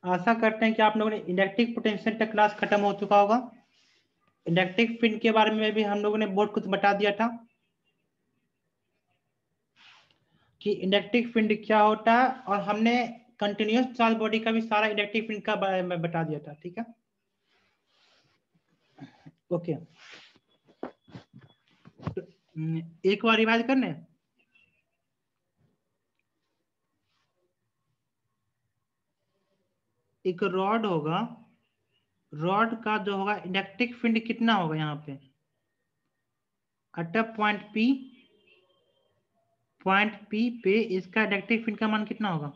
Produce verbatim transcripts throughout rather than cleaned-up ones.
आशा करते हैं कि आप लोगों ने इंडक्टिव पोटेंशियल का क्लास खत्म हो चुका होगा। इंडक्टिव फील्ड के बारे में भी हम लोगों ने बहुत कुछ बता दिया था कि इंडक्टिव फील्ड क्या होता है, और हमने कंटिन्यूअस चार्ज बॉडी का भी सारा इंडक्टिव फील्ड का बारे में बता दिया था। ठीक है, ओके। तो एक बार रिवाइज करने, एक रॉड होगा, रॉड का जो होगा इंडक्टिव फील्ड कितना होगा यहाँ पे at point P, point P पे इसका इंडक्टिव फील्ड का मान कितना होगा?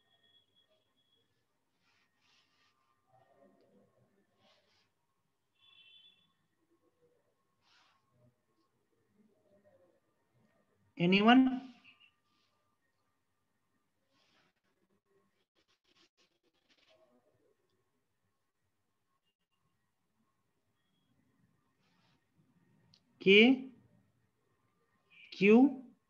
एनीवन? के क्यू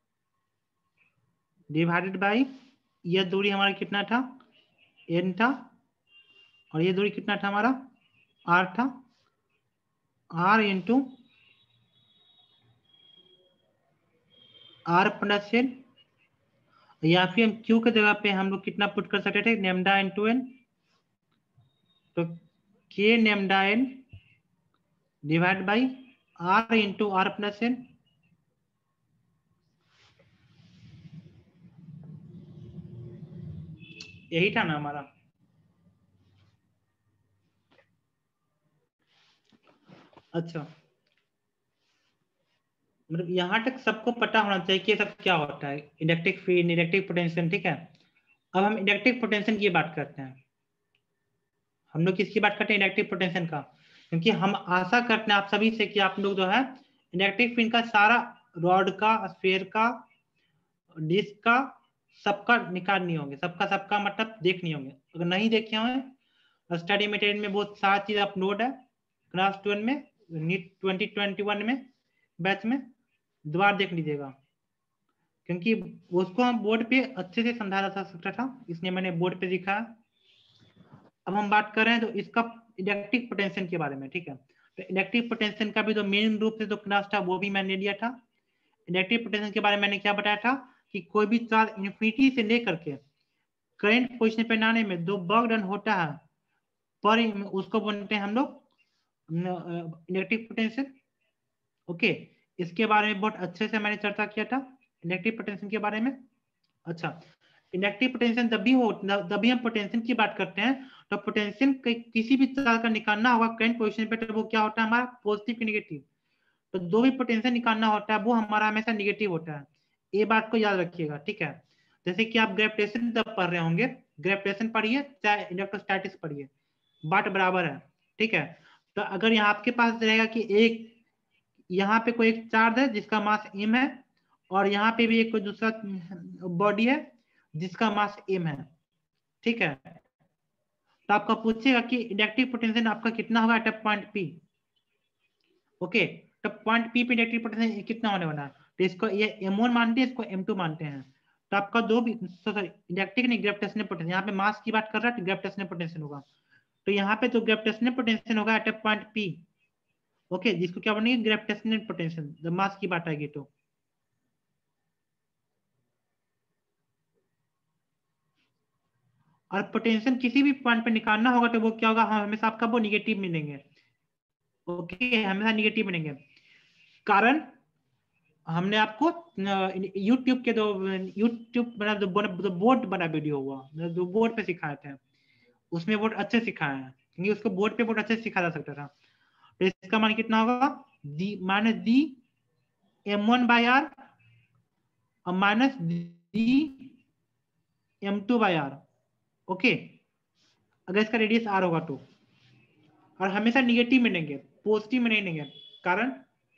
डिवाइडेड बाई, यह दूरी हमारा कितना था? एन था, और ये दूरी कितना था हमारा? आर था। R into R plus N, या फिर हम क्यू के जगह पे हम लोग कितना पुट कर सकते थे? Lambda into N. तो के lambda N divide by R into R plus N. यही था ना हमारा। अच्छा, मतलब यहाँ तक सबको पता होना चाहिए कि सब क्या होता है, इंडक्टिव फील्ड, इंडक्टिव पोटेंशियल। ठीक है, अब हम इंडक्टिव पोटेंशियल की बात करते हैं। हम लोग किसकी बात करते हैं? इंडक्टिव पोटेंशियल का। क्योंकि हम आशा करते हैं आप सभी से कि आप लोग जो है इंडक्टिव फील्ड का सारा, रॉड का, स्फीयर का, डिस्क का, सबका निकाल नहीं होंगे, सबका सबका मतलब देख नहीं होंगे। अगर नहीं देखे होंगे, स्टडी मटेरियल में बहुत सारा चीज अपलोड है, क्लास ट्वेल्व में, नीट ट्वेंटी ट्वेंटी वन में बैच में, दोबारा देख लीजिएगा। क्योंकि उसको हम बोर्ड पे अच्छे से समझा जा सकता था, इसलिए मैंने बोर्ड पे दिखाया। अब हम बात कर रहे हैं तो इसका इंडक्टिव पोटेंशियल के बारे में। ठीक है, तो इंडक्टिव पोटेंशियल का भी जो मेन रूप से जो क्लास था वो भी मैंने लिया था। इंडक्टिव पोटेंशियल के बारे में मैंने क्या बताया था कि कोई भी चार्ज इन्फिनिटी से लेकर के करंट पोजिशन पे आने में जो वर्क डन होता है पर उसको बोलते हैं हम लोग इंडक्टिव पोटेंशियल। ओके, इसके बारे में बहुत अच्छे से मैंने चर्चा किया था इंडक्टिव पोटेंशियल के बारे में। अच्छा, इंडक्टिव पोटेंशियल जब भी हो, जब भी हम पोटेंशियल की बात करते हैं तो पोटेंशियल किसी भी चार्ज का निकालना होगा करंट पोजीशन पे, तो वो क्या होता है हमारा? पॉजिटिव की नेगेटिव। तो जो भी पोटेंशियल निकालना होता है वो हमारा हमेशा नेगेटिव होता है, ये बात को याद रखिएगा। ठीक है, जैसे कि आप ग्रेविटेशन जब पढ़ रहे होंगे, ग्रेविटेशन पढ़िए चाहे इलेक्ट्रोस्टैटिक्स पढ़िए, बात बराबर है। ठीक है, तो अगर यहाँ आपके पास रहेगा कि एक यहाँ पे कोई एक चार्ज है जिसका मास एम है, और यहाँ पे भी एक कोई दूसरा बॉडी है जिसका मास एम है। ठीक है, तो आपका पूछेगा कि इंडक्टिव पोटेंशियल आपका कितना होगा एट पॉइंट पी। ओके, तो पॉइंट पी पे इंडक्टिव पोटेंशियल कितना होने वाला है? तो इसको ये एम वन मानते हैं, इसको एम टू मानते हैं। तो आपका दो भी, सॉरी इंडक्टिव नहीं, ग्रेविटेशनल पोटेंशियल, यहाँ पे मास की बात कर रहा है तो ग्रेविटेशनल पोटेंशियल होगा। तो यहाँ पे जो ग्रेविटेशनल पोटेंशियल होगा एट पॉइंट पी, ओके, जिसको क्या बनेगी? ग्रेविटेशनल पोटेंशियल, जब मास की बात आएगी तो। और पोटेंशियल किसी भी पॉइंट पे निकालना होगा तो वो क्या होगा? हाँ, हमेशा आपका वो निगेटिव मिलेंगे। ओके, हमेशा निगेटिव मिलेंगे। कारण हमने आपको यूट्यूब के जो यूट्यूब बना, जो बोर्ड बना वीडियो हुआ, जो बोर्ड पे सिखाए थे, उसमें बहुत अच्छे सिखाए हैं, क्योंकि उसको बोर्ड पे बहुत अच्छे से सिखाया जा सकता था। तो इसका मान कितना होगा? D minus D M one by R और minus D M two by R. Okay, अगर इसका रेडियस आर होगा तो, और हमेशा निगेटिव मिलेंगे, पॉजिटिव में नहीं लेंगे। कारण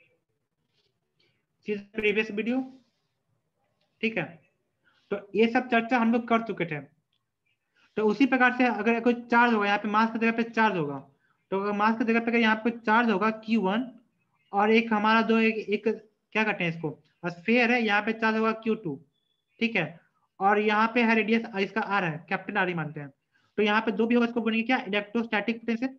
प्रीवियस वीडियो। ठीक है, तो ये सब चर्चा हम लोग कर चुके थे। तो उसी प्रकार से अगर कोई चार्ज होगा यहाँ पे, मास की जगह पे चार्ज होगा, तो अगर मास की जगह पे यहाँ पे चार्ज होगा क्यू वन, और एक हमारा जो एक, एक क्या कहते हैं इसको, स्फीयर है, यहाँ पे चार्ज होगा क्यू टू। ठीक है, और यहाँ पे है रेडियस इसका आर है, कैपिटल आर ही मानते हैं। तो यहाँ पे दो भी होगा, इसको बोलेंगे क्या, इलेक्ट्रोस्टैटिक पोटेंशियल।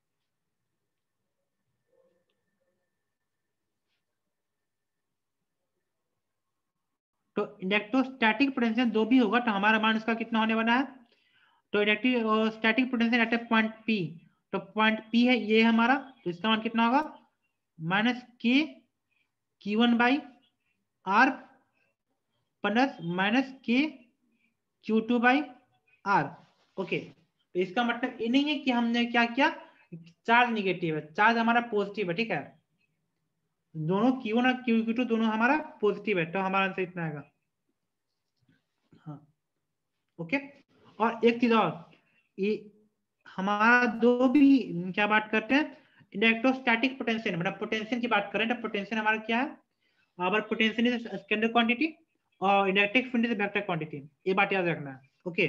तो इलेक्ट्रोस्टैटिक पोटेंशियल दो भी होगा तो हमारा मान इसका कितना होने वाला है, तो electric static potential at a point P, तो पॉइंट पी है ये हमारा, तो इसका मान कितना होगा, माइनस के Q one by R plus minus के Q two by R. Okay, तो इसका मतलब ये नहीं है कि हमने क्या किया, चार्ज निगेटिव है, चार्ज हमारा पॉजिटिव है, ठीक है, दोनों क्यू वन और क्यू टू दोनों हमारा पॉजिटिव है, तो हमारा आंसर इतना आएगा। हाँ ओके, और एक चीज और, ये हमारा दो भी क्या बात करते हैं, इलेक्ट्रोस्टैटिक पोटेंशियल, मतलब पोटेंशियल की बात करें तो पोटेंशियल हमारा क्या है, our potential is scalar quantity और electric field is vector quantity, ये बात याद रखना है। Okay,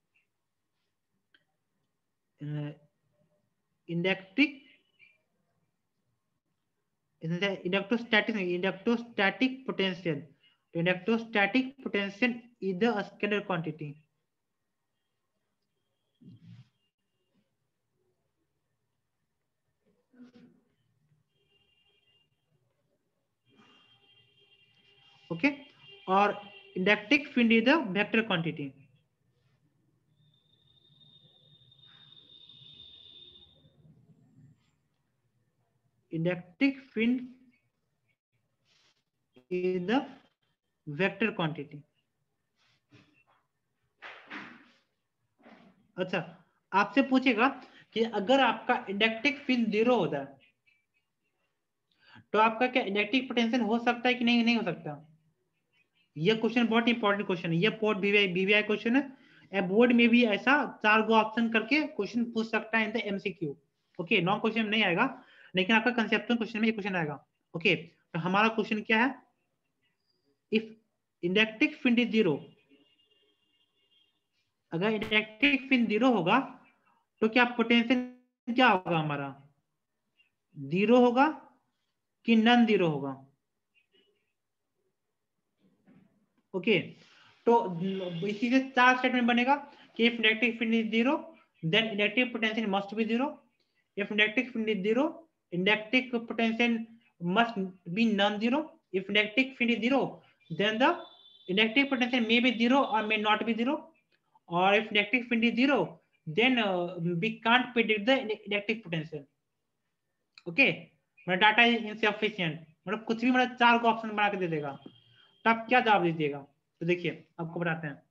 electric electrostatic electrostatic potential, electrostatic potential is the scalar quantity. Okay, और electric field is the vector quantity. Electric field is the vector quantity. अच्छा, आपसे पूछेगा कि अगर आपका इलेक्ट्रिक फील्ड जीरो होता है तो आपका क्या इलेक्ट्रिक पोटेंशियल हो सकता है कि नहीं, नहीं हो सकता। ये क्वेश्चन बहुत इंपॉर्टेंट क्वेश्चन है, ये पोर्ट बीवीआई क्वेश्चन है, बोर्ड में भी ऐसा चार गो ऑप्शन करके क्वेश्चन पूछ सकता है in the MCQ. Okay, non question में नहीं आएगा, लेकिन आपका कंसेप्चुअल क्वेश्चन में ये क्वेश्चन आएगा। ओके, तो हमारा क्वेश्चन क्या है, if electric field is zero, अगर इलेक्ट्रिक फील्ड जीरो होगा तो क्या पोटेंशियल क्या होगा हमारा, जीरो होगा कि नॉन जीरो होगा। ओके, तो इसी से चार स्टेटमेंट बनेगा कि if electric field is zero then electric potential must be zero, if electric field is zero electric potential must be non zero, if electric field is zero then the electric potential may be zero or may not be zero, or if electric field is zero then uh, we can't predict the electric potential. Okay, मतलब data is insufficient, मतलब कुछ भी, मतलब चार को option बना के दे देगा, तो आप क्या जवाब दीजिएगा। तो देखिए आपको बताते हैं,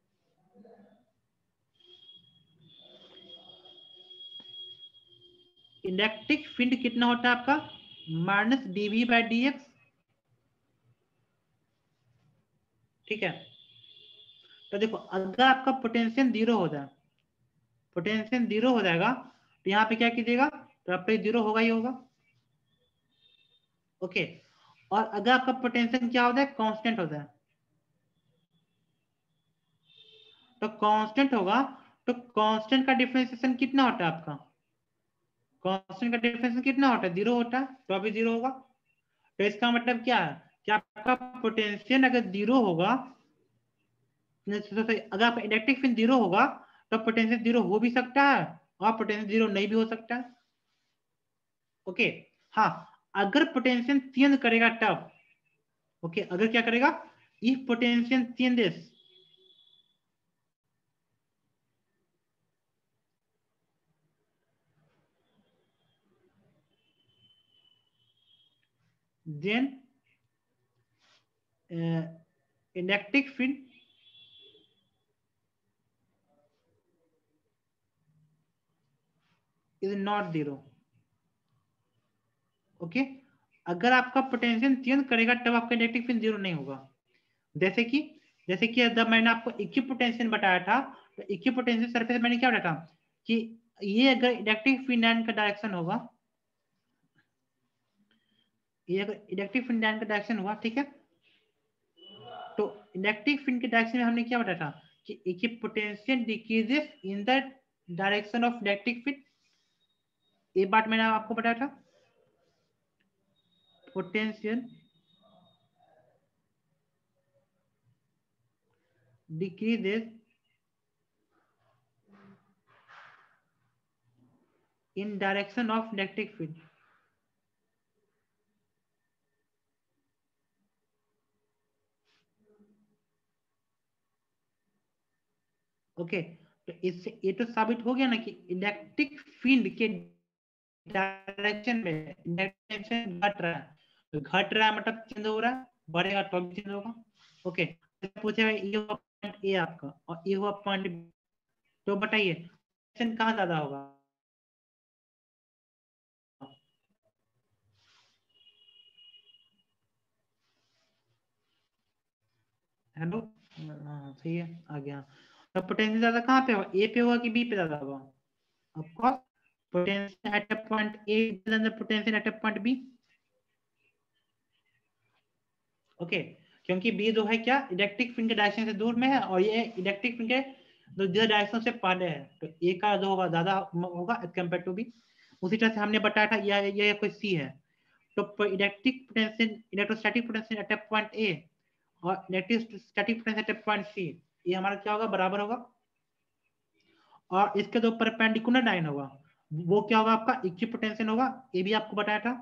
इलेक्ट्रिक फील्ड कितना होता है आपका, minus DV by D X, ठीक है। तो देखो अगर आपका पोटेंशियल जीरो हो जाए, पोटेंशियल जीरो हो जाएगा तो यहाँ पे क्या कीजिएगा, तो आपका जीरो होगा ही होगा। ओके, और अगर आपका पोटेंशियल क्या होता है, कांस्टेंट होता है, तो कांस्टेंट होगा, तो कांस्टेंट का डिफरेंशिएशन कितना होता है आपका, कांस्टेंट का डिफरेंशिएशन कितना होता है, जीरो होता है, तो अभी जीरो होगा। तो इसका मतलब क्या है कि आपका पोटेंशियल अगर जीरो होगा, अगर आपका इलेक्ट्रिक फील्ड जीरो होगा तो पोटेंशियल जीरो हो भी सकता है और पोटेंशियल जीरो नहीं भी हो सकता है। ओके, हाँ, अगर पोटेंशियल चेंज करेगा तब, ओके, अगर क्या करेगा, if potential changes then uh, electric field is not zero. Okay, अगर आपका पोटेंशियल चेंज करेगा तब आपका इलेक्ट्रिक फील्ड जीरो नहीं होगा। जैसे कि जैसे कि जब मैंने आपको इक्विपोटेंशियल बताया था, तो इक्विपोटेंशियल सरफेस मैंने क्या बताया था कि ये अगर इलेक्ट्रिक फील्ड लाइन का डायरेक्शन होगा, ये अगर इलेक्ट्रिक फील्ड लाइन का डायरेक्शन हुआ, ठीक है, तो इलेक्ट्रिक फील्ड के डायरेक्शन में हमने क्या बताया था कि equipotential decreases in the direction of electric field, ये बात मैंने आपको बताया था, potential decreases in direction of electric field. Okay, तो इससे ये तो साबित हो गया ना कि इलेक्ट्रिक फील्ड के डायरेक्शन में डायरेक्शन घट रहा है, तो घट रहा है मतलब चेंज हो रहा है, बढ़ेगा तो भी चेंज होगा। ओके, पूछेगा ये हुआ पॉइंट ए आपका और ये हुआ पॉइंट बी, तो बताइए डायरेक्शन कहाँ ज्यादा होगा? हेलो, हाँ सही है, आ गया। तो पोटेंशियल ज्यादा कहाँ पे होगा, ए पे होगा कि बी पे ज्यादा होगा? Of course potential at a point A than the potential at a point B. Okay, क्योंकि बी जो है क्या, इलेक्ट्रिक फील्ड के डायरेक्शन से दूर में है और ये इलेक्ट्रिक फील्ड के जो डायरेक्शन से पहले है, तो ए का जो होगा ज्यादा होगा एज कम्पेयर टू बी। उसी तरह से हमने बताया था ये ये कोई सी है, तो electric potential electrostatic potential at a point A और electric static potential at a point C, ये हमारा क्या होगा, बराबर होगा। और इसके जो परपेंडिकुलर लाइन होगा वो क्या होगा, आपका इक्विपोटेंशियल होगा, ये भी आपको बताया था।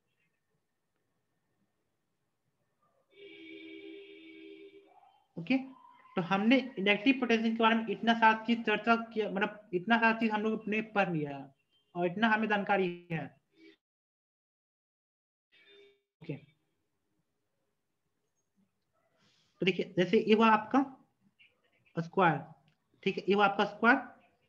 ओके, तो हमने इलेक्ट्रिक पोटेंशियल के बारे में इतना सारा चीज चर्चा किया, मतलब इतना सारा चीज हम लोग ने पढ़ लिया है और इतना हमें जानकारी है। ओके, तो देखिए जैसे ये हुआ आपका स्क्वायर, ठीक है, ये हुआ आपका स्क्वायर।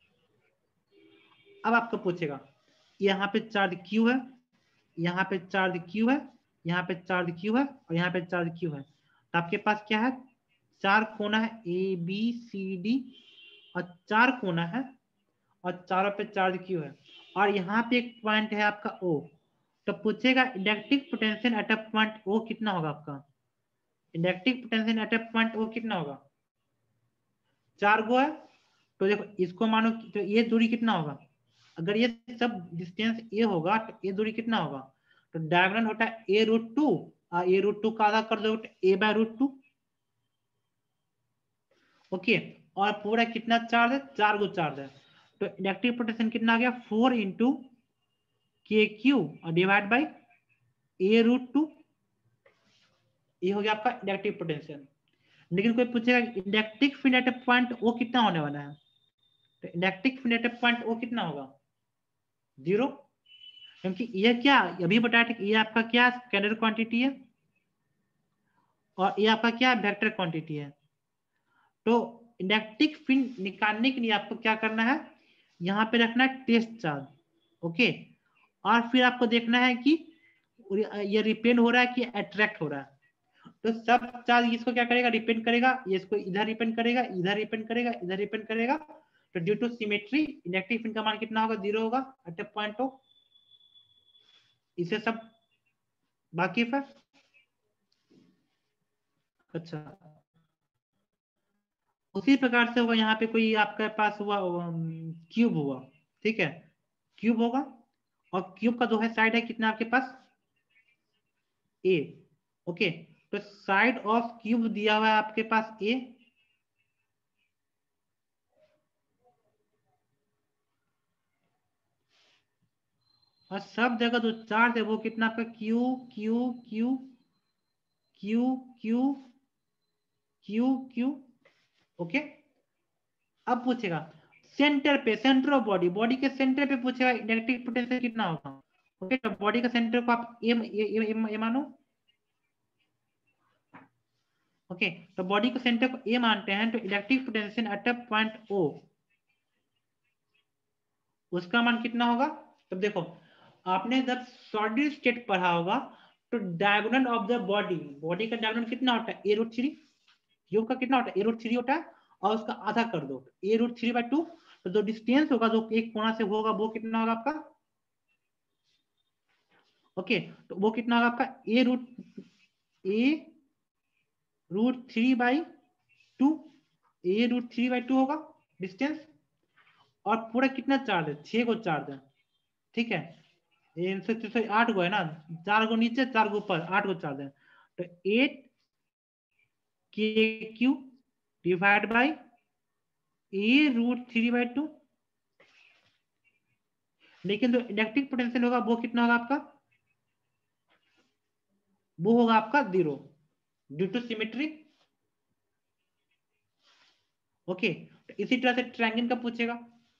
अब आपको पूछेगा यहाँ पे चार्ज क्यू है, यहाँ पे चार्ज क्यू है, यहाँ पे चार्ज क्यू है और यहाँ पे चार्ज क्यू है, तो आपके पास क्या है, चार कोना है ए बी सी डी और चार कोना है और चारों पे चार्ज क्यू है और यहाँ पे एक पॉइंट है आपका ओ। तो पूछेगा electric potential at a point O कितना होगा आपका, electric potential at a point O कितना होगा, चार गो है, तो देखो इसको मानो तो ये दूरी कितना होगा, अगर ये सब डिस्टेंस ए होगा तो ये दूरी कितना होगा, तो डायगोनल होता है A root two, A root two का आधा कर दो A by root two. Okay, और पूरा कितना चार्ज है, चार गो चार्ज है, तो इलेक्ट्रिक पोटेंशियल कितना आ गया, फोर इंटू के क्यू और divide by A root two, ये हो गया आपका इलेक्ट्रिक पोटेंशियल। लेकिन कोई पूछेगा electric field at a point O कितना होने वाला है, तो electric field at a point O कितना होगा, जीरो, क्योंकि ये क्या अभी बताया था कि ये आपका क्या स्केलर क्वांटिटी है और ये आपका क्या वेक्टर क्वांटिटी है। तो इलेक्ट्रिक फील्ड निकालने के लिए आपको क्या करना है, यहाँ पे रखना है टेस्ट चार्ज। ओके, और फिर आपको देखना है कि ये रिपेल हो रहा है कि अट्रैक्ट हो रहा है, तो सब चार्ज इसको क्या करेगा, रिपेंड करेगा, ये इसको इधर रिपेंड करेगा, इधर रिपेंड करेगा, इधर रिपेंड करेगा, तो due to symmetry electric field का मान कितना होगा, जीरो होगा एट अ पॉइंट ओ। इसे सब बाकी है। अच्छा, उसी प्रकार से होगा, यहाँ पे कोई आपके पास हुआ क्यूब हुआ, ठीक है, क्यूब होगा और क्यूब का जो है साइड है कितना आपके पास, ए। ओके, तो साइड ऑफ क्यूब दिया हुआ है आपके पास ए, और सब जगह जो चार्ज है वो कितना आपका Q Q Q Q Q Q Q. Okay, अब पूछेगा सेंटर पे, सेंटर ऑफ बॉडी, बॉडी के सेंटर पे पूछेगा इलेक्ट्रिक पोटेंशियल कितना होगा। ओके, तो बॉडी का सेंटर को आप ए, ए, ए, ए, ए मानो। ओके, तो बॉडी के सेंटर को ए मानते हैं, तो electric potential at a point O उसका मान कितना होगा। तो देखो आपने जब सॉलिड स्टेट पढ़ा होगा तो diagonal of the body, body का डायगोनल कितना होता है, ए रूट थ्री, क्यूब का कितना होता है, ए रूट थ्री होता है, और उसका आधा कर दो a root three by two, तो जो डिस्टेंस होगा जो एक कोना से होगा वो कितना होगा आपका। ओके, तो वो कितना होगा आपका a root a root three by two, A root three by two होगा डिस्टेंस, और पूरा कितना चार्ज है, छह को चार्ज है, ठीक है, ये आठ गो है ना, चार गो नीचे चार गो ऊपर, आठ गो चार्ज है, तो eight K Q divide by A root three by two. लेकिन जो इलेक्ट्रिक पोटेंशियल होगा वो कितना होगा आपका, वो होगा आपका zero due to symmetry. Okay, तो इसी तरह से ट्रायंगल का पूछेगा।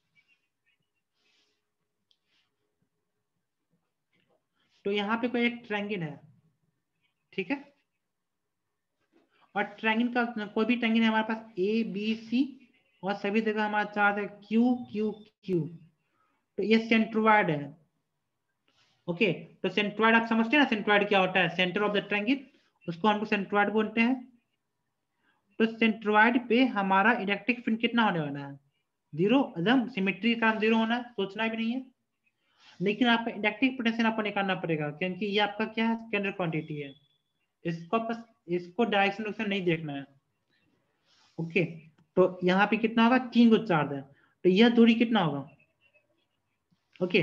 तो यहाँ पे कोई एक ट्रायंगल है, ठीक है, और ट्रायंगल का कोई भी ट्रायंगल है हमारे पास ए बी सी, और सभी जगह हमारा चार्ज है क्यू क्यू क्यू। तो ये सेंट्रोइड है। ओके, तो सेंट्रोइड आप समझते हैं ना, सेंट्रोइड क्या होता है, सेंटर ऑफ द ट्रायंगल, उसको हम लोग सेंट्रोइड बोलते हैं। तो सेंट्रोइड पे हमारा इलेक्ट्रिक फील्ड कितना होने वाला है, जीरो, एकदम सिमेट्री का जीरो होना है, सोचना भी नहीं है। लेकिन आपका इलेक्ट्रिक पोटेंशियल आपको निकालना पड़ेगा, क्योंकि ये आपका क्या है, स्केलर क्वांटिटी है, इसको बस इसको डायरेक्शन से नहीं देखना है। ओके, तो यहाँ पे कितना होगा, तीन को चार्ज है, तो यह दूरी कितना होगा। ओके,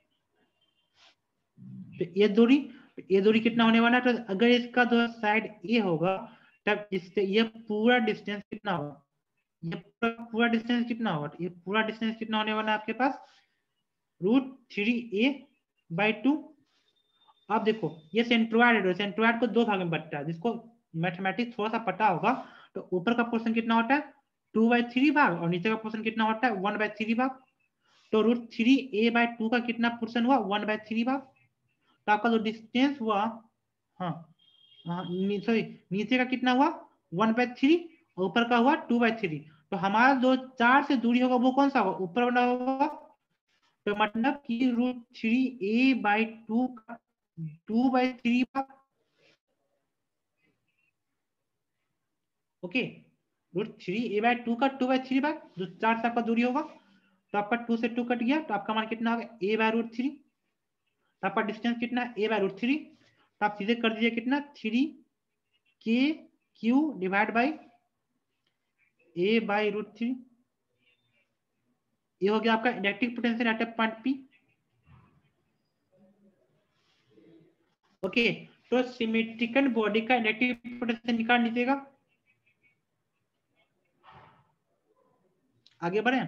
तो ये दूरी, ये दूरी कितना होने वाला है, तो अगर इसका जो साइड ए होगा तब इससे ये पूरा डिस्टेंस कितना होगा, ये पूरा पूरा डिस्टेंस कितना होगा, ये पूरा डिस्टेंस कितना होने वाला है आपके पास, root three a by two. अब देखो ये सेंट्रोइड है, सेंट्रोइड को दो भाग में बंटता है, जिसको मैथमेटिक्स थोड़ा सा पता होगा तो ऊपर का पोर्शन कितना होता है, टू बाई थ्री भाग, और नीचे का पोर्शन कितना होता है, वन बाई थ्री भाग। तो root three a by two का कितना पोर्शन हुआ, वन बाई थ्री भाग। तो आपका जो डिस्टेंस हुआ, हाँ हाँ सॉरी, नीचे का कितना हुआ, वन बाई थ्री, और ऊपर का हुआ टू बाई थ्री। तो हमारा जो चार से दूरी होगा वो कौन सा होगा, ऊपर वाला होगा। तो मतलब कि root three a by two का टू बाई थ्री भाग। Okay, root three a by two का टू बाई थ्री भाग, जो चार से आपका दूरी होगा। तो आपका टू से टू कट गया, तो आपका मान कितना होगा, ए बाय रूट थ्री। तो आपका डिस्टेंस कितना है, ए बाय रूट थ्री। तो आप सीधे कर दीजिए कितना, three K Q divide by a by root three. ये हो गया आपका electric potential at a point P. Okay, तो सिमेट्रिकल बॉडी का इलेक्ट्रिक पोटेंशियल निकाल लीजिएगा। आगे बढ़े,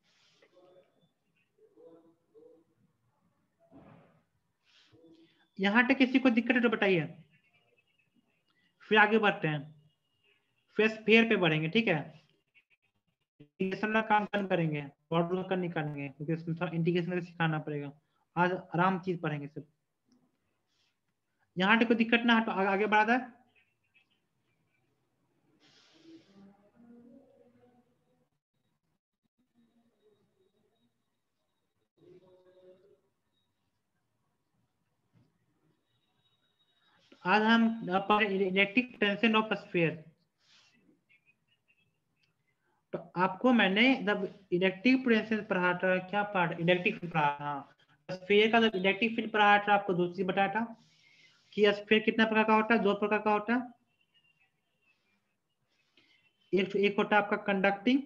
यहां तक किसी को दिक्कत है तो बताइए, फिर आगे बढ़ते हैं, फिर स्फीयर पे बढ़ेंगे, ठीक है। इंटीग्रेशन का काम कल करेंगे, ऑर्डर कर निकालेंगे, क्योंकि उसमें थोड़ा इंटीग्रेशन सिखाना पड़ेगा। आज आराम चीज पढ़ेंगे सब। यहाँ तक कोई दिक्कत ना है तो आगे बढ़ा है। आज हम इलेक्ट्रिक पोटेंशियल ऑफ स्फीयर। तो आपको मैंने जब इलेक्ट्रिक पोटेंशियल पढ़ा था, क्या पढ़ा, इलेक्ट्रिक फील्ड पढ़ा था, स्फीयर का जब इलेक्ट्रिक फील्ड पढ़ा था आपको दूसरी चीज बताया था कि स्फीयर कितना प्रकार का होता है, दो प्रकार का होता है। एक एक होता है आपका कंडक्टिंग,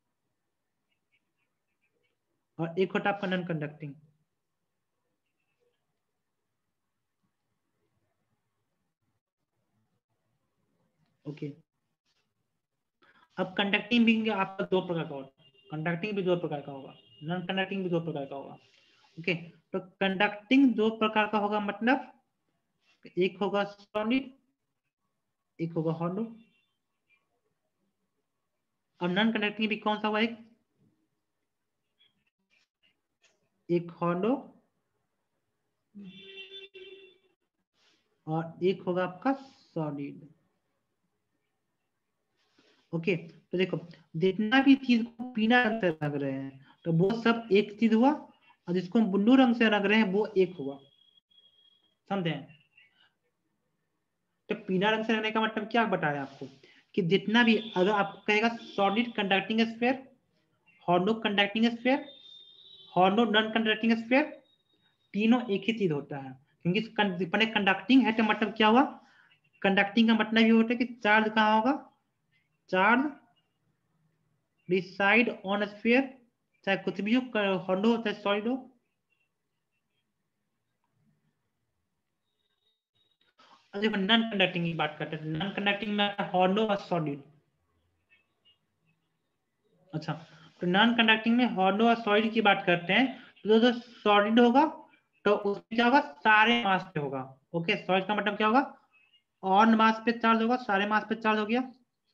और एक होता है आपका नॉन कंडक्टिंग। ओके, अब कंडक्टिंग भी आपका दो प्रकार का होगा, कंडक्टिंग भी दो प्रकार का होगा, नॉन कंडक्टिंग भी दो प्रकार का होगा। ओके, तो कंडक्टिंग दो प्रकार का होगा, मतलब एक होगा सॉलिड, एक होगा हॉलो। और नॉन कंडक्टिंग भी कौन सा हुआ, एक एक हॉलो और एक होगा आपका सॉलिड। ओके, तो देखो जितना भी चीज को पीला रंग से रंग रहे हैं तो वो सब एक चीज हुआ, और जिसको हम ब्लू रंग से रंग रहे हैं वो एक हुआ, समझे। तो पीला रंग से रंगने का मतलब क्या बताया आपको, कि जितना भी, अगर आपको कहेगा solid conducting sphere, hollow conducting sphere, hollow non conducting sphere, तीनों एक ही चीज होता है। क्योंकि अपने कंडक्टिंग है तो मतलब क्या हुआ, कंडक्टिंग का मतलब ये होता है कि चार्ज कहाँ होगा, चार्ज रिसाइड ऑन स्फीयर, चाहे कुछ भी हो, हॉलो हो चाहे सॉलिड हो। देखो नॉन कंडक्टिंग की बात करते हैं, नॉन कंडक्टिंग में हॉलो और सॉलिड। अच्छा, तो नॉन कंडक्टिंग में हॉलो और सॉलिड की बात करते हैं, तो जो सॉलिड होगा तो उसमें क्या होगा, सारे मास पे होगा। ओके, सॉलिड का मतलब क्या होगा, ऑन मास पे चार्ज होगा, सारे मास पे चार्ज हो गया।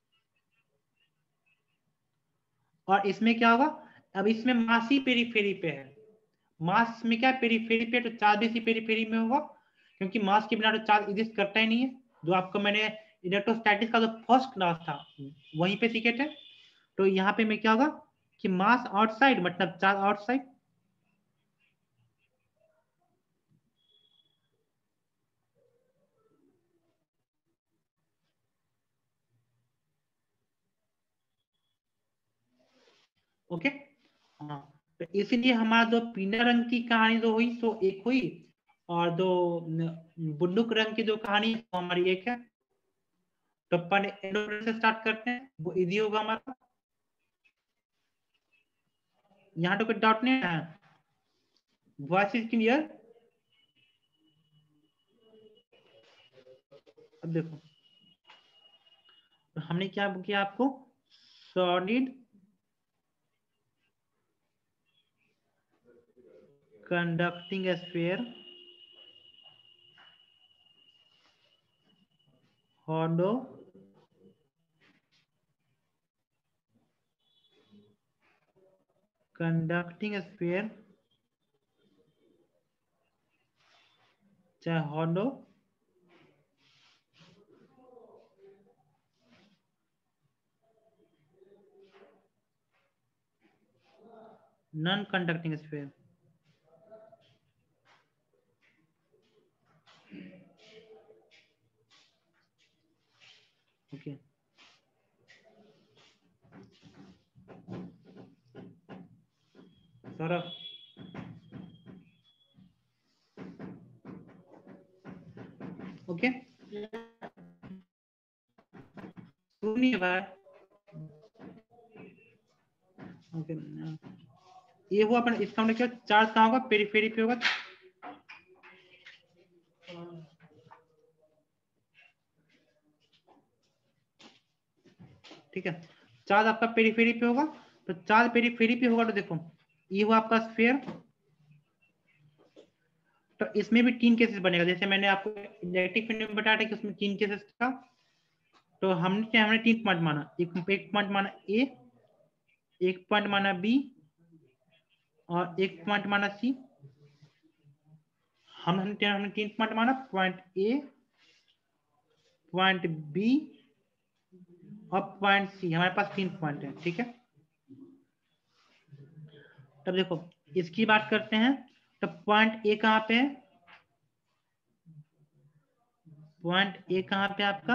और इसमें क्या होगा, अब इसमें मास ही पेरीफेरी पे है, मास में क्या पेरीफेरी पे, तो चार्ज भी इसी पेरीफेरी में होगा, क्योंकि मास के बिना तो चार्ज एग्जिस्ट करता ही नहीं है। जो आपको मैंने इलेक्ट्रोस्टैटिक्स का जो फर्स्ट क्लास था वहीं पे सीखे थे। तो यहाँ पे में क्या होगा कि मास आउटसाइड मतलब चार्ज आउटसाइड। ओके, हाँ, तो इसलिए हमारा जो पीला रंग की कहानी जो हुई सो एक हुई, और जो बुंदुक रंग की जो कहानी है वो हमारी एक है। तो अपन एंडोप्लेन से स्टार्ट करते हैं, वो इजी होगा हमारा। यहाँ तो कोई डाउट नहीं है, वॉइस इज क्लियर। अब देखो, तो हमने क्या किया आपको, solid conducting sphere, hollow conducting sphere, चाहे hollow non conducting sphere. Okay, Saurabh, okay, सुनिए भाई। ओके, ये हुआ अपन, इसका मतलब क्या, चार्ज कहाँ होगा, पेरीफेरी पे होगा। ठीक है, चार्ज आपका पेरीफेरी पे होगा, तो चार्ज पेरीफेरी पे होगा, तो देखो ये हुआ आपका स्फीयर। तो इसमें भी तीन केसेस बनेगा, जैसे मैंने आपको इलेक्ट्रिक फील्ड में बताया था कि उसमें तीन केसेस था। तो हमने क्या, हमने तीन पॉइंट माना, एक एक पॉइंट माना ए, एक पॉइंट माना बी, और एक पॉइंट माना सी। हम हमने हमने तीन पॉइंट माना, पॉइंट ए, पॉइंट बी और पॉइंट सी, हमारे पास तीन पॉइंट है। ठीक है, तब देखो इसकी बात करते हैं। तो पॉइंट ए कहाँ पे है, पॉइंट ए कहाँ पे आपका,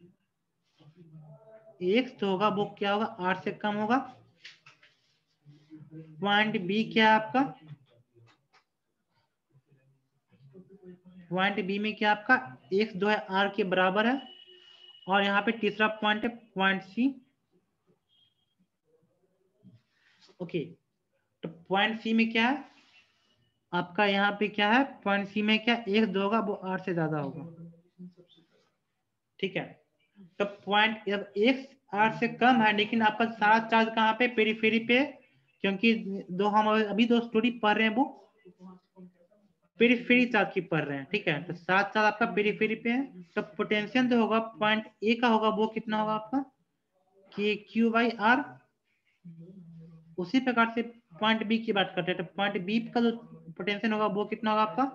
एक्स तो होगा वो क्या होगा, आर से कम होगा। पॉइंट बी क्या है आपका, पॉइंट बी में क्या आपका, एक्स जो है आर के बराबर है। और यहाँ पे तीसरा पॉइंट है पॉइंट सी। ओके, तो पॉइंट सी में क्या है आपका, यहाँ पे क्या है, पॉइंट सी में क्या, एक्स जो होगा वो आर से ज्यादा होगा। ठीक है, तो पॉइंट एक्स आर से कम है, लेकिन आपका सारा चार्ज कहाँ पे, पेरीफेरी पे, क्योंकि दो हम अभी दो स्टोरी पढ़ रहे हैं वो पेरीफेरी चार्ज की पढ़ रहे हैं। ठीक है, तो सात चार्ज आपका पेरीफेरी पे है। तो पोटेंशियल जो होगा पॉइंट ए का होगा वो कितना होगा आपका, के क्यू बाई आर। उसी प्रकार से पॉइंट बी की बात करते हैं, तो पॉइंट बी का जो पोटेंशियल होगा वो कितना होगा आपका,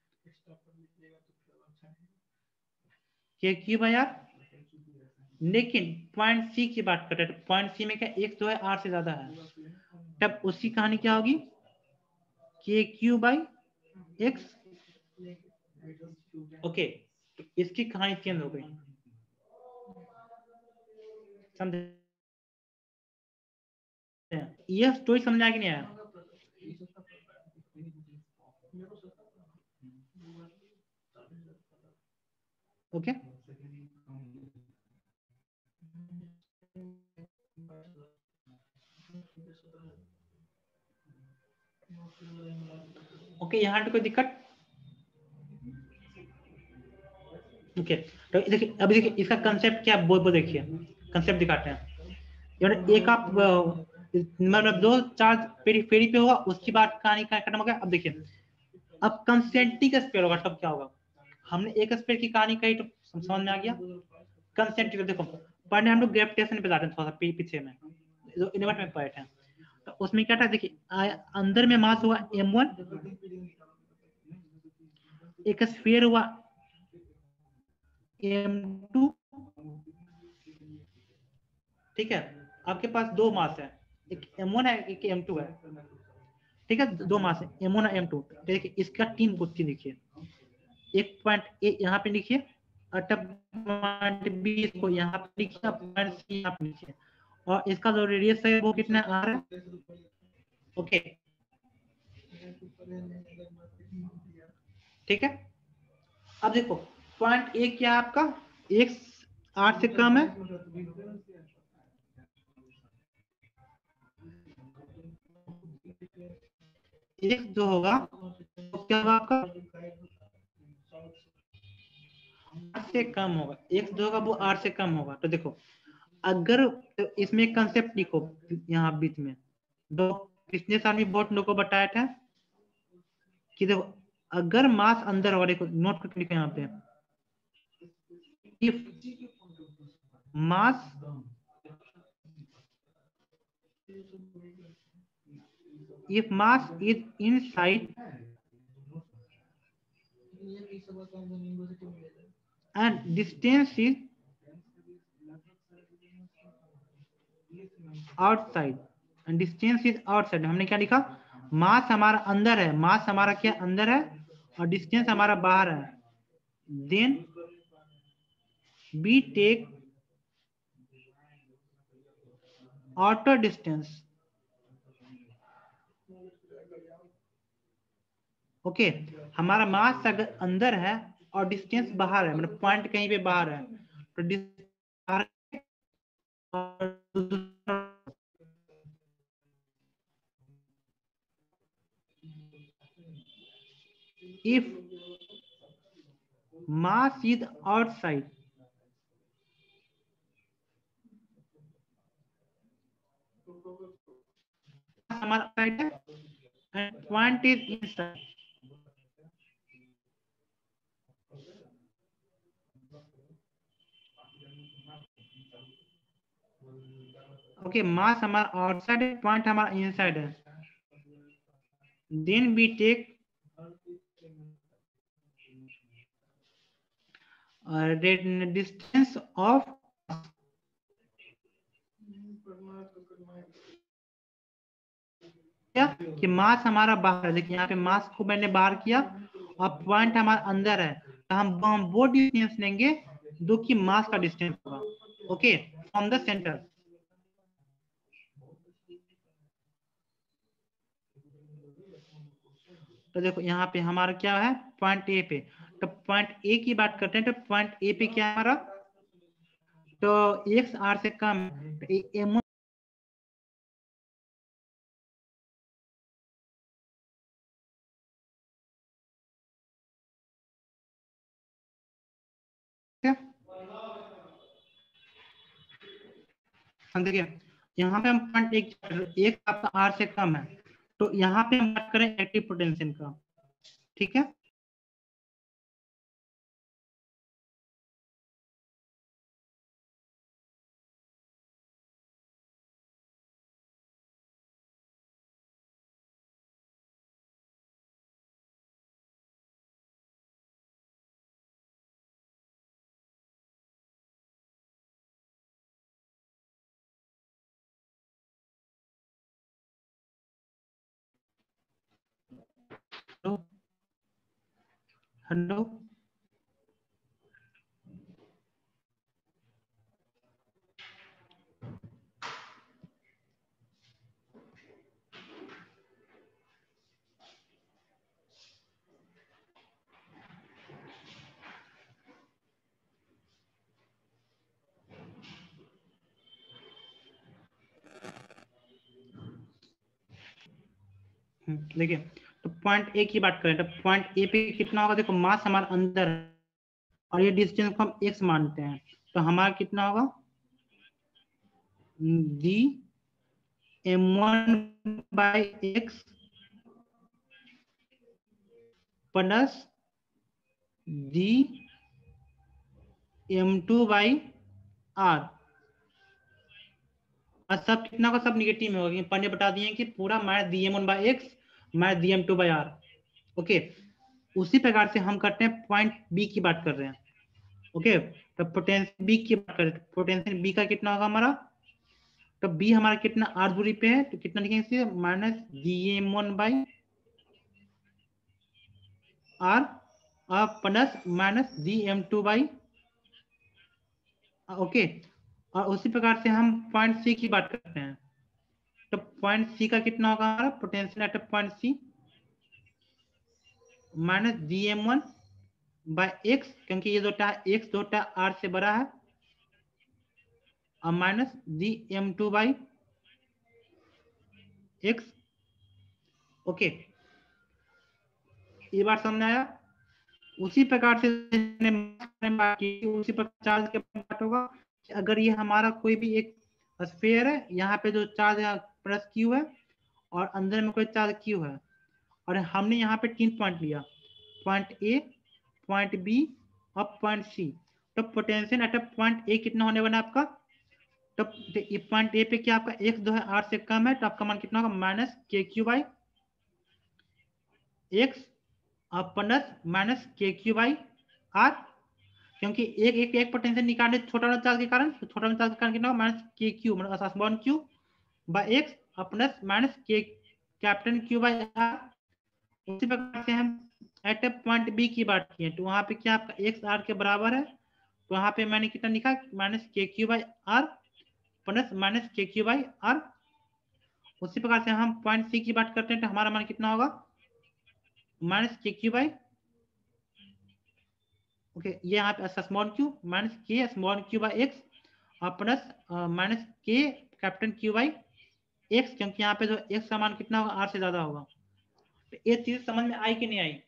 के क्यू बाई आर। लेकिन पॉइंट सी की बात करते हैं, तो पॉइंट सी में क्या, एक जो है आर से ज्यादा है, तब उसकी कहानी क्या होगी, के क्यू बाई एक्स। ओके, तो इसकी कहानी चेंज हो गई, समझे, यह स्टोरी समझा कि नहीं आया। ओके, ओके, यहाँ पे कोई दिक्कत। ओके, तो देखिए अभी देखिए इसका कंसेप्ट क्या, वो वो देखिए कंसेप्ट दिखाते हैं। एक आप मतलब दो चार्ज पेरीफेरी पे होगा, उसकी बात कहानी का खत्म हो गया। अब देखिए अब कंसेंट्रिक स्फीयर होगा तब क्या होगा। हमने एक स्फीयर की कहानी कही तो समझ में आ गया। कंसेंट्रिक देखो पढ़ने हम लोग ग्रेविटेशन पे जाते हैं थोड़ा सा पीछे में, जो इन्वर्ट में पढ़े थे, तो उसमें क्या था देखिए अंदर में मास हुआ एम वन, एक स्फीयर हुआ एम टू, ठीक है। आपके पास दो मास है, एक एम वन है एक एम टू है, ठीक है, दो मास है एम वन और एम टू। देखिए इसका तीन गुत्थी लिखिए, एक पॉइंट ए यहाँ पे लिखिए, और पॉइंट बी इसको यहाँ पे लिखिए, पॉइंट सी यहाँ पे लिखिए, और इसका जो रेडियस है वो कितना आ रहा है। ओके ठीक है। अब देखो पॉइंट ए क्या है आपका, एक आठ से कम है, एक जो होगा तो क्या होगा आपका आठ से कम होगा, एक जो होगा वो आठ से कम होगा। तो देखो अगर तो इसमें एक कंसेप्ट लिखो यहाँ बीच में, दो पिछले साल भी बहुत लोगों को बताया था कि देखो अगर मास अंदर होगा, देखो नोट करके लिखो यहाँ पे, if mass if mass is inside and distance is outside and distance is outside, हमने क्या लिखा, मास हमारा अंदर है, मास हमारा क्या अंदर है और डिस्टेंस हमारा बाहर है, then we take outer distance। Okay okay, हमारा मास अगर अंदर है और डिस्टेंस बाहर है, मतलब पॉइंट कहीं पे बाहर है, तो distance if mass is outside हमारा साइड है and point is inside, okay mass हमारा आउटसाइड है, पॉइंट हमारा इनसाइड है, then we take distance of क्या कि मास हमारा बाहर है, देखिए यहाँ पे मास को मैंने बाहर किया और पॉइंट हमारा अंदर है, तो हम हम वो डिस्टेंस लेंगे जो कि मास का डिस्टेंस होगा, ओके फ्रॉम द सेंटर। तो देखो यहाँ पे हमारा क्या है पॉइंट ए पे, तो पॉइंट ए की बात करते हैं, तो पॉइंट ए पे क्या है हमारा, तो एक्स आर से कम, तो एम देखिए यहाँ पे हम पॉइंट एक एक आपका आर से कम है, तो यहाँ पे हम बात करें एक्टिव पोटेंशियल का, ठीक है। हेलो हेलो देखिए तो पॉइंट ए की बात करें, तो पॉइंट ए पे कितना होगा, देखो मास हमारा अंदर है और ये डिस्टेंस को हम एक्स मानते हैं, तो हमारा कितना होगा D M one by X plus G M two by R. और सब कितना का सब निगेटिव में होगा, पहले बता दिए कि पूरा minus D M one by X minus D M two by R. Okay, उसी प्रकार से हम करते हैं पॉइंट बी की बात कर रहे हैं। ओके, तो पोटेंशियल बी की बात करें, पोटेंशियल बी का कितना होगा हमारा, तो बी हमारा कितना आर दूरी पे है, तो कितना लिखेंगे, minus D M one by R plus minus D M two by. Okay, और उसी प्रकार से हम पॉइंट सी की बात करते हैं, तो पॉइंट सी का कितना होगा हमारा potential at point C minus D M one by X, क्योंकि ये दोटा एक्स दोटा आर से बड़ा है, और minus D M two by X. Okay, ये बात समझ आया। उसी प्रकार से बात की, उसी प्रकार चार्ज के बात होगा, अगर ये हमारा कोई भी एक स्फीयर है, यहाँ पे जो चार्ज प्लस क्यू है और अंदर में कोई चार्ज क्यू है, और हमने यहाँ पे तीन पॉइंट लिया, पॉइंट ए, पॉइंट बी और पॉइंट सी, तो पोटेंशियल एट पॉइंट ए कितना होने वाला आपका, तो पॉइंट ए पे क्या आपका एक्स जो है आर से कम है, तो आपका मान कितना होगा, माइनस के क्यू बाई एक्स और प्लस माइनस के क्यू बाई आर, क्योंकि एक एक एक पोटेंशियल निकालने छोटा वाला चार्ज के कारण, तो छोटा वाला चार्ज के कारण कितना होगा, माइनस के क्यू मतलब वन क्यू बाई एक्स और प्लस माइनस के कैपिटल क्यू बाई आर। उसी प्रकार से हम एट पॉइंट बी की बात किए, तो वहां पे क्या आपका एक्स आर के बराबर है, तो वहां पे मैंने कितना लिखा, माइनस के Q by R plus minus के क्यू बाई आर। उसी प्रकार से हम पॉइंट सी की बात करते हैं, तो हमारा मान कितना होगा, माइनस के क्यू बाई, ओके, ये यहाँ पे small Q minus K small Q by X और प्लस माइनस के कैपिटल क्यू बाई एक्स, क्योंकि यहाँ पे जो एक्स का मान कितना होगा, आर से ज्यादा होगा। तो ये चीज समझ में आई कि नहीं आई?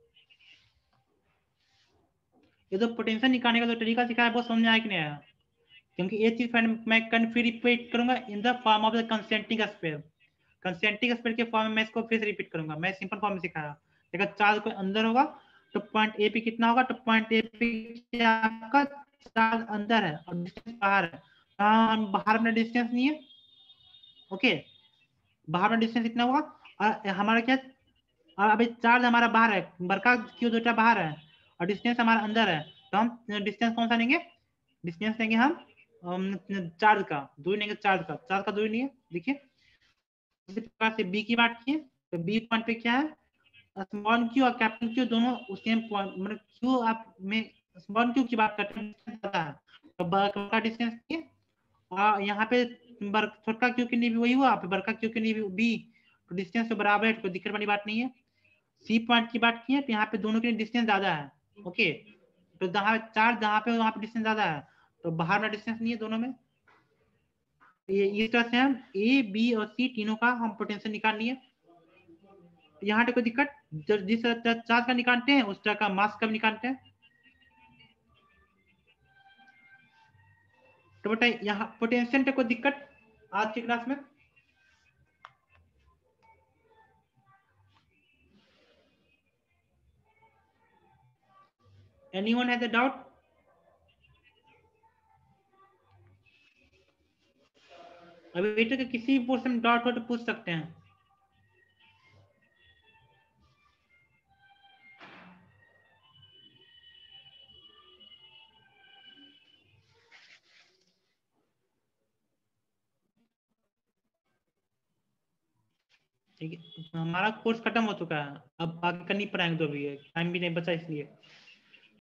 ये जो पोटेंशियल निकालने का जो तरीका सिखाया वो समझ में आया कि नहीं आया? क्योंकि ये चीज मैं कल फिर रिपीट करूंगा in the form of the concentric sphere. Concentric sphere के फॉर्म में मैं इसको फिर से रिपीट करूंगा, मैं सिंपल फॉर्म में सिखाया। अगर चार्ज कोई अंदर होगा तो पॉइंट ए पे कितना होगा, तो पॉइंट ए पे क्या आपका चार्ज अंदर है और डिस्टेंस बाहर है, हम बाहर में डिस्टेंस नहीं है। ओके, बाहर में डिस्टेंस इतना होगा, और हमारा क्या, और अभी चार्ज हमारा बाहर है, बड़का क्यू दूटा बाहर है और डिस्टेंस हमारा अंदर है, तो हम डिस्टेंस कौन सा लेंगे, डिस्टेंस लेंगे हम चार्ज का, दूरी लेंगे चार्ज का, चार्ज का दूरी नहीं है। देखिए इसी प्रकार से बी की बात की, तो बी पॉइंट पे क्या है, स्मॉल क्यू और कैपिटल क्यू दोनों उस सेम पॉइंट, मतलब क्यू आप में स्मॉल क्यू की बात करते हैं, तो बड़का डिस्टेंस है, और यहाँ पे छोटा क्यू के लिए भी वही हुआ, बड़का क्यू के लिए भी बी, तो डिस्टेंस तो बराबर है, कोई दिक्कत वाली बात नहीं है। सी पॉइंट की बात की है, तो यहाँ पे दोनों के लिए डिस्टेंस ज्यादा है। ओके, तो जहाँ चार्ज जहाँ पे वहाँ पे डिस्टेंस ज्यादा है, तो बाहर में डिस्टेंस नहीं है दोनों में। ये इस तरह से हम ए बी और सी तीनों का हम पोटेंशियल निकाल लिए। यहाँ पे कोई दिक्कत, जिस तरह चार्ज का निकालते हैं उस तरह का मास का निकालते हैं। तो बताइए यहाँ पोटेंशियल पे कोई दिक्कत आज की क्लास में? Anyone has a doubt? अभी तो किसी भी पोर्शन में डाउट हो तो पूछ सकते हैं। ठीक है, हमारा कोर्स खत्म हो चुका है, अब आगे करनी पड़ेंगे जो भी है, टाइम भी नहीं बचा इसलिए।